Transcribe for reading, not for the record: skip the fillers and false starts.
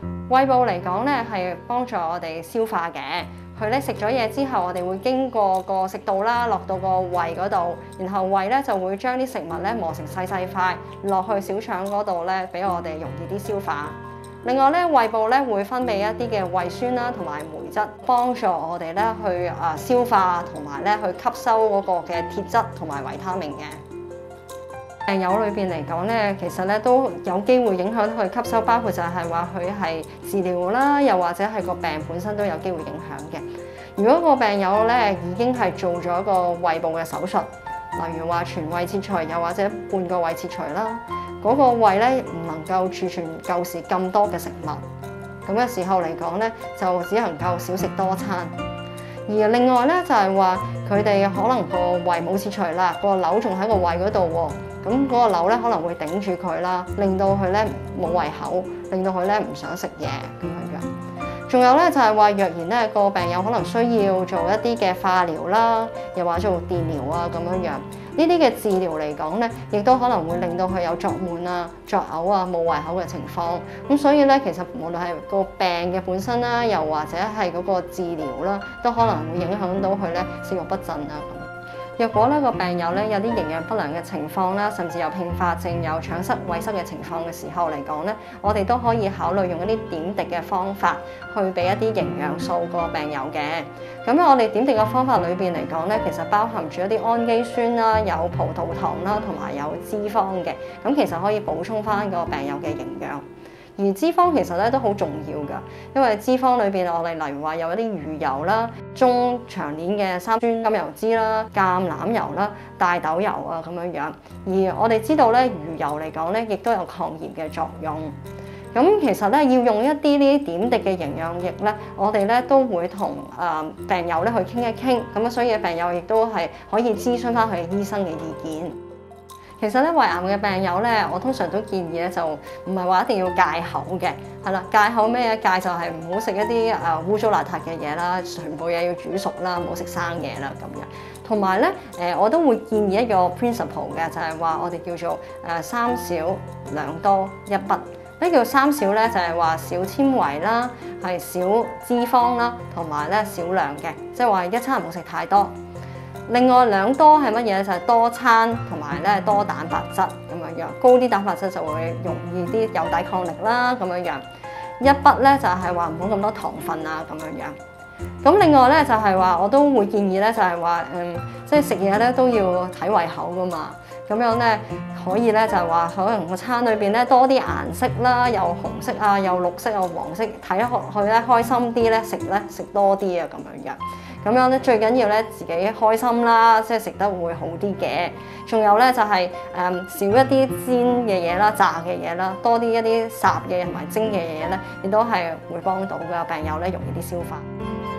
胃部嚟講咧係幫助我哋消化嘅。佢咧食咗嘢之後，我哋會經過個食道啦，落到個胃嗰度，然後胃咧就會將啲食物咧磨成細細塊，落去小腸嗰度咧，俾我哋容易啲消化。另外咧，胃部咧會分泌一啲嘅胃酸啦，同埋酶質，幫助我哋咧去消化同埋咧去吸收嗰個嘅鐵質同埋維他命嘅。病友裏邊嚟講咧，其實咧都有機會影響佢吸收，包括就係話佢係治療啦，又或者係個病本身都有機會影響嘅。如果個病友咧已經係做咗個胃部嘅手術，例如話全胃切除，又或者半個胃切除啦，嗰個胃咧唔能夠儲存舊時咁多嘅食物，咁嘅時候嚟講咧，就只能夠少食多餐。而另外咧就係話佢哋可能個胃冇切除啦，個瘤仲喺個胃嗰度喎。咁嗰個瘤咧可能會頂住佢啦，令到佢咧冇胃口，令到佢咧唔想食嘢咁樣。仲有咧就係話，若然咧個病友可能需要做一啲嘅化療啦，又或者做電療啊咁樣樣。呢啲嘅治療嚟講咧，亦都可能會令到佢有作悶啊、作嘔啊、冇胃口嘅情況。咁所以咧，其實無論係個病嘅本身啦，又或者係嗰個治療啦，都可能會影響到佢咧食慾不振啊咁。若果呢個病友咧有啲營養不良嘅情況啦，甚至有併發症、有腸塞、胃塞嘅情況嘅時候嚟講咧，我哋都可以考慮用一啲點滴嘅方法去俾一啲營養素個病友嘅。咁我哋點滴嘅方法裏邊嚟講咧，其實包含住一啲氨基酸啦、有葡萄糖啦，同埋有脂肪嘅。咁其實可以補充翻個病友嘅營養。而脂肪其實咧都好重要㗎，因為脂肪裏邊我哋例如話有一啲魚油啦、中長鏈嘅三酸甘油脂啦、橄欖油啦、大豆油啊咁樣樣。而我哋知道咧，魚油嚟講咧，亦都有抗炎嘅作用。咁其實咧要用一啲呢啲點滴嘅營養液咧，我哋咧都會同病友咧去傾一傾。咁所以病友亦都係可以諮詢翻佢醫生嘅意見。其實咧，胃癌嘅病友咧，我通常都建議咧，就唔係話一定要戒口嘅，係啦，戒口咩嘢？戒就係唔好食一啲污糟邋遢嘅嘢啦，全部嘢要煮熟啦，唔好食生嘢啦咁樣。同埋咧，我都會建議一個 principle 嘅，就係話我哋叫做三少兩多一不。咩叫三少咧？就係話少纖維啦，係少脂肪啦，同埋咧少量嘅，即係話一餐唔好食太多。另外兩多係乜嘢咧？就係多餐同埋咧多蛋白質咁樣樣，高啲蛋白質就會容易啲有抵抗力啦咁樣樣。一不咧就係話唔好咁多糖分啊咁樣樣。咁另外咧就係話我都會建議咧就係話即係食嘢咧都要睇胃口噶嘛。咁樣咧可以咧就係話可能個餐裏邊咧多啲顏色啦，有紅色啊，有綠色有黃色，睇落去咧開心啲咧食多啲啊咁樣樣。咁樣咧最緊要咧自己開心啦，即係食得會好啲嘅。仲有咧就係少一啲煎嘅嘢啦、炸嘅嘢啦，多啲一啲烚嘅同埋蒸嘅嘢咧，亦都係會幫到嘅病友咧容易啲消化。